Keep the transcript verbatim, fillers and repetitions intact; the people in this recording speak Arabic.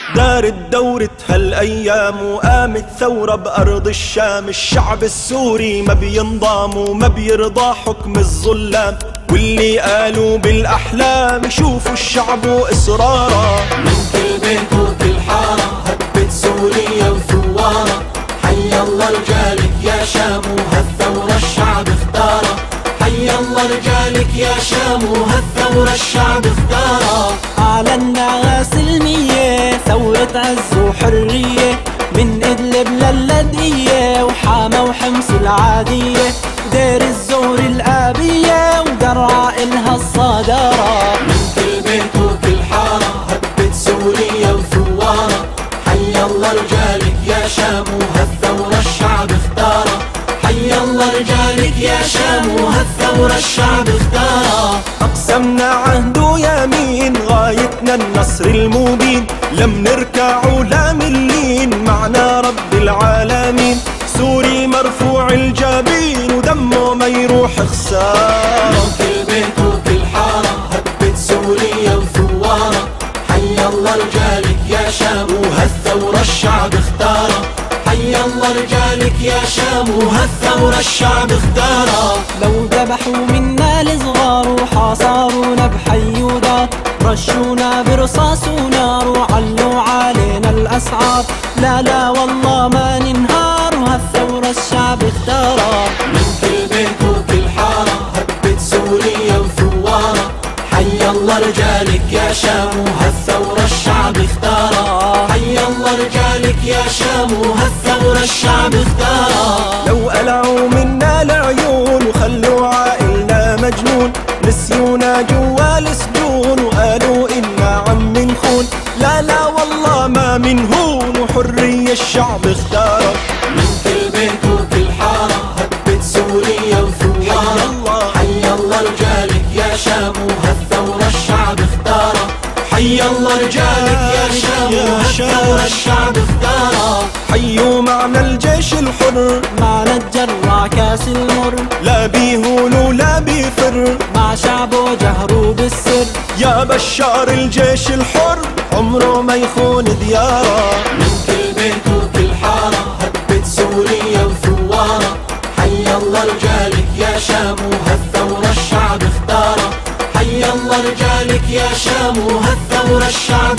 دارت دورة هالأيام وقامت ثورة بأرض الشام. الشعب السوري ما بينضام وما بيرضى حكم الظلام، واللي قالوا بالأحلام شوفوا الشعب وإصراره. من كل بيت وكل حارة هبت سوريا وثوارة، حي الله رجالك يا شام وهالثورة الشعب اختاره. حي الله رجالك يا شام وهالثورة الشعب اختاره. أعلنا سلمية ثورة عز وحرية، من إدلب لللاذقية وحامة وحمص العادية، دير الزور الآبية ودرعا إلها الصدارة. من كل بيت وكل حارة هبت سوريا وثوارة، حي الله رجالك يا شام وهالثورة الشعب اختاره. حي الله رجالك يا شام وهالثورة الشعب اختاره. أقسمنا عهد ويمين غايتنا النصر المبين، لم نركع ولا ملين معنا رب العالمين. سوري مرفوع الجبين ودمه ما يروح خسارة. من كل بيت وكل حارة هبت سوريا وثوارة، حي الله رجالك يا شام وهالثورة الشعب اختاره. حي الله رجالك يا شام وهالثورة الشعب اختاره. لو ذبحوا منا الصغار وحاصرونا بحي ودار، رشونا برصاص ونار وعلوا علينا الأسعار. لا لا والله ما ننهار وهالثورة الشعب اختاره. من كل بيت وكل حارة هبت سوريا وثوارة، حي الله رجالك يا شام وهالثورة الشعب اختاره. حي الله رجالك يا شام وهالثورة الشعب اختاره. لو قلعوا منا العيون وخلوا عائلنا مجنون، نسيونا جوا السجون وقالوا إنا عم نخون. لا لا والله ما منهون وحرية الشعب اختاره. من كل بيت وكل حارة هبت سوريا وثوارة، حي الله رجالك يا شام وهالثورة الشعب اختاره. حي الله رجالك يا شام وهالثورة الشعب اختاره. حيوا معنا الجيش الحر، معنا الجرع كاس المر، لا بيهون ولا بيفر، مع شعبه جهروا بالسر. يا بشار الجيش الحر عمره ما يخون دياره. من كل بيت وكل حارة هبت سوريا وثوارة، حي الله رجالك يا شام وهالثورة الشعب اختاره. حي الله رجالك يا شام وهالثورة الشعب